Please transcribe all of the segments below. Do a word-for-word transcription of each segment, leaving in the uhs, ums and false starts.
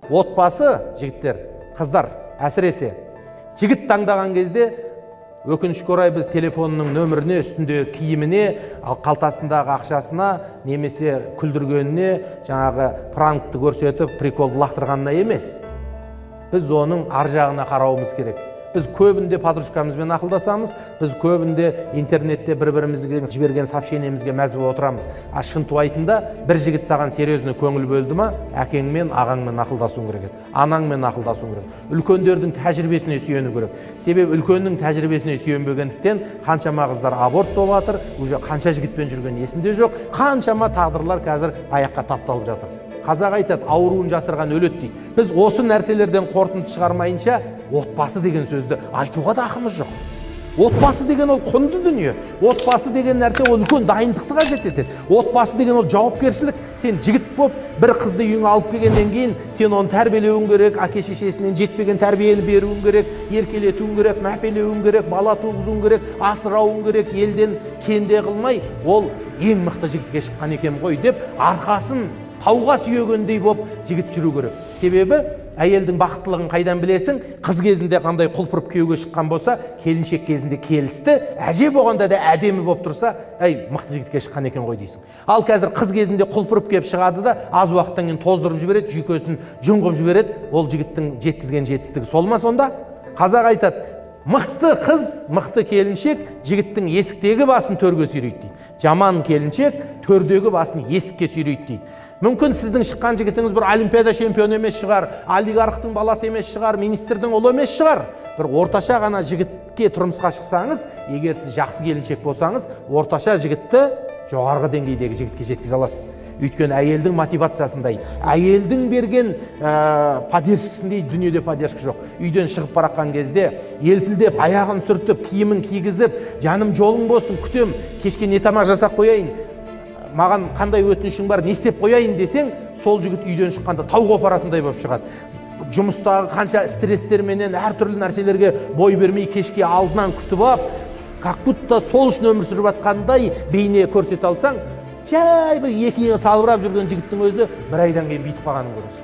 отбасы, жігіттер, қыздар, әсіресе жігіт таңдаған кезде өкінішке орай біз телефонның нөміріне, үстінде киіміне, ал қалтасындағы ақшасына, немесе күлдіргеніне, жаңағы пранкты көрсетіп, приколды лақтырғанына емес. Біз оның ар жағына қарауымыз керек. Біз көбінде подружкамызбен ақылдасамыз, біз көбінде интернетте бір-бірімізге жіберген сообщениемізге мәз болып отырамыз. А шынтуайтында бір жігіт саған серьезно көңіл бөлді ма, әкеңмен, ағаңмен ақылдасуың керек еді. Анаңмен ақылдасуың керек. Үлкендердің тәжірибесіне сүйену керек. Себебі үлкеннің тәжірибесіне сүйенбегендіктен қаншама қыздар аборт болып жатыр, уже қанша жігітпен жүрген есінде жоқ, қаншама тағдырлар қазір аяққа тапталып жатыр. Қазақ айтады, ауруын жасырған өледі дейді. Біз осы нәрселерден қорытынды шығармайынша, отбасы деген сөзді айтуға да ақымыз жоқ. Отбасы деген ол құнды дүние. Отбасы деген нәрсе ол үлкен дайындықты қажет етеді. Отбасы деген ол жауапкершілік. Сен жігіт болып, бір қызды үйіңе алып келгеннен кейін, сен оны тәрбиелеуің керек, әке-шешесінен жетпеген тәрбиені беруің керек, еркелетуің керек, мәпелеуің керек, бала туғызуың керек, асырауың керек, елден кенде қылмай, ол ең мықты жігітке шыққан екен ғой деп, арқасын тауға сүйегендей боп жігіт жүру керек. Себебі әйелдің бақыттылығын қайдан білесің? Қыз кезінде қандай құлпырып күйеуге шыққан болса, келіншек кезінде келісті, әже болғанда да әдемі болып тұрса, әй, мықты жігітке шыққан екен ғой дейсің. Ал қазір қыз кезінде құлпырып кеп шығады да, аз уақыттан кейін тоздырып жібереді, жүйкесін жұңғып жібереді. Ол жігіттің жеткізген жетістігі сол ма сонда? Қазақ айтады, мықты қыз, мықты келіншек жігіттің есіктегі басын төрге сүйрейді дейді. Жаман келіншек төрдегі басын есікке сүйрейді дейді. Мүмкін сіздің шыққан жігітіңіз бір олимпиада чемпионы емес шығар, олигархтың баласы емес шығар, министрдің ұлы емес шығар. Бір орташа ғана жігітке тұрмысқа шықсаңыз, егер сіз жақсы келіншек болсаңыз, орташа жігітті жоғарғы деңгейдегі жігітке жеткізе аласыз. Өйткені әйелдің мотивациясындай, әйелдің берген поддержкісіндей дүниеде поддержка жоқ. Үйден шығып бараққан кезде елпілдеп, аяғын сүртіп, киімін кигізіп, жаным жолың болсын, күтем, кешке не тамақ жасап қояйын, маған қандай өтінішің бар, не істеп қояйын десең, сол жігіт үйден шыққанда тауға апаратындай болып шығады. Жұмыстағы қанша стрестерменен әртүрлі нәрселерге бой бермей кешке алдынан күтіп алып, как будто сол үшін өмір сүріп жатқандай бейне көрсете алсаң, жай бір екі иығы салбырап жүрген жігіттің өзі бір айдан кейін бүйтіп қалғанын көресің.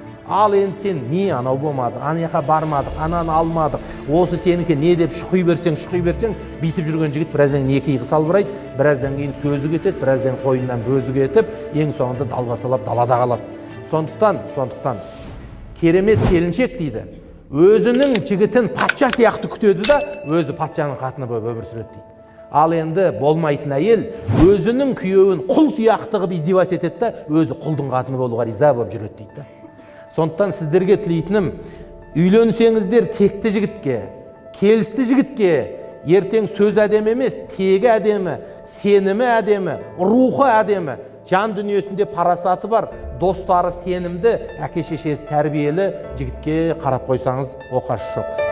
Ал енді сен не анау болмады, ана жаққа бармадық, ананы алмадық, осы сенікі не деп шұқи берсең, шұқи берсең, бүйтіп жүрген жігіт біраздан кейін екі иығы салбырайды, біраздан кейін сөзі кетеді, біраздан қойыннан бөзі кетіп, ең соңында далбасалап далада қалады. Сондықтан, сондықтан керемет келіншек дейді, өзінің жігітін патша сияқты күтеді да, өзі патшаның қатыны болып өмір сүреді дейді. Ал енді болмайтын әйел өзінің күйеуін құл сияқты қылып издевать етеді да, өзі құлдың қатыны болуға риза болып жүреді дейді. Сондықтан сіздерге тілейтінім, үйленсеңіздер текті жігітке, келісті жігітке, ертең сөз әдемі емес, тегі әдемі, сенімі әдемі, рухы әдемі, жан дүниесінде парасаты бар, достары сенімді, әке-шешесі тәрбиелі жігітке қарап қойсаңыз оқасы жоқ.